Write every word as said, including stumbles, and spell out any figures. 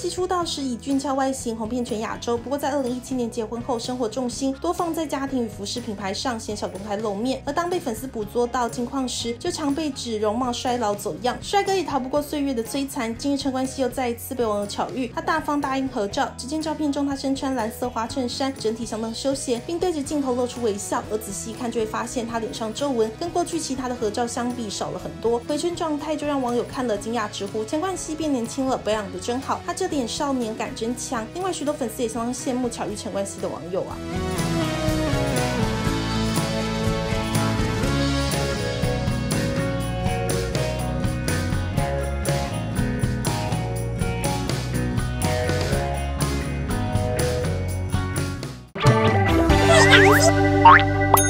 熙出道时以俊俏外形红遍全亚洲，不过在二零一七年结婚后，生活重心多放在家庭与服饰品牌上，鲜少公开露面。而当被粉丝捕捉到近况时，就常被指容貌衰老走样。帅哥也逃不过岁月的摧残，近日陈冠希又再一次被网友巧遇，他大方答应合照。只见照片中他身穿蓝色花衬衫，整体相当休闲，并对着镜头露出微笑。而仔细一看就会发现他脸上皱纹跟过去其他的合照相比少了很多，回春状态就让网友看了惊讶直呼陈冠希变年轻了，保养得真好，他这点少年感真强。另外许多粉丝也相当羡慕巧遇陈冠希的网友啊。 Bye.